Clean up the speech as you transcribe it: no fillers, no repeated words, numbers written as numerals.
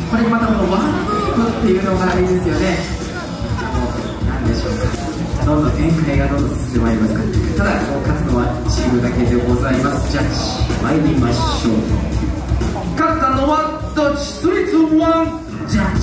これにまたこのワンループっていうのがいいですよね。何でしょうか、どんどん展開がどんどん進んでまいりますから、ただ勝つのはチームだけでございます。ジャッジ参りましょう。勝ったのはどっち？ 3、2、1、ジャッジ。